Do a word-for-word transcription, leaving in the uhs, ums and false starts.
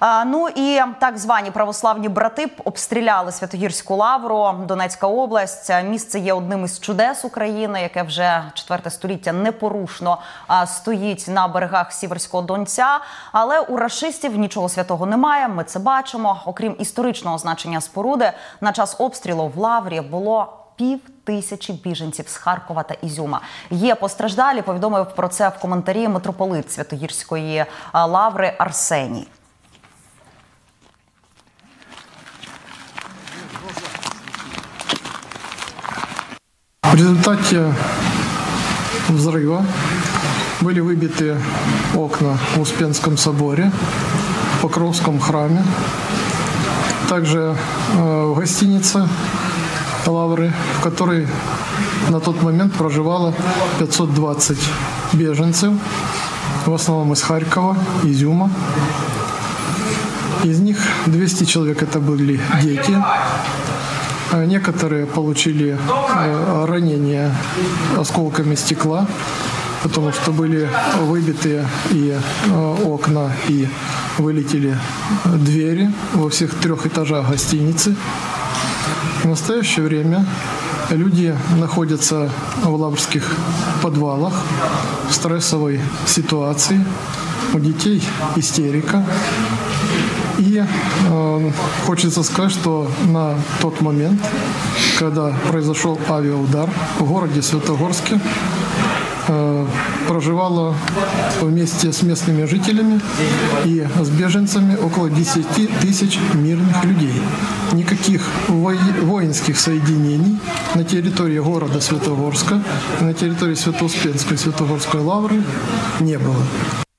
Ну і так звані православні брати обстріляли Святогірську лавру, Донецька область. Місце є одним із чудес України, яке вже четверте століття непорушно стоїть на берегах Сіверського Донця. Але у рашистів нічого святого немає, ми це бачимо. Окрім історичного значення споруди, на час обстрілу в лаврі було пів тисячі біженців з Харкова та Ізюма. Є постраждалі, повідомив про це в коментарі митрополит Святогірської лаври Арсеній. В результате взрыва были выбиты окна в Успенском соборе, в Покровском храме, также в гостинице Лавры, в которой на тот момент проживало пятьсот двадцать беженцев, в основном из Харькова, Изюма. Из них двести человек это были дети. Некоторые получили ранения осколками стекла, потому что были выбиты и окна, и вылетели двери во всех трех этажах гостиницы. В настоящее время люди находятся в лаврских подвалах в стрессовой ситуации. У детей истерика. И э, хочется сказать, что на тот момент, когда произошел авиаудар в городе Святогорске, э, проживало вместе с местными жителями и с беженцами около десяти тысяч мирных людей. Никаких воинских соединений на территории города Святогорска, на территории Свято-Успенской и Святогорской лавры не было.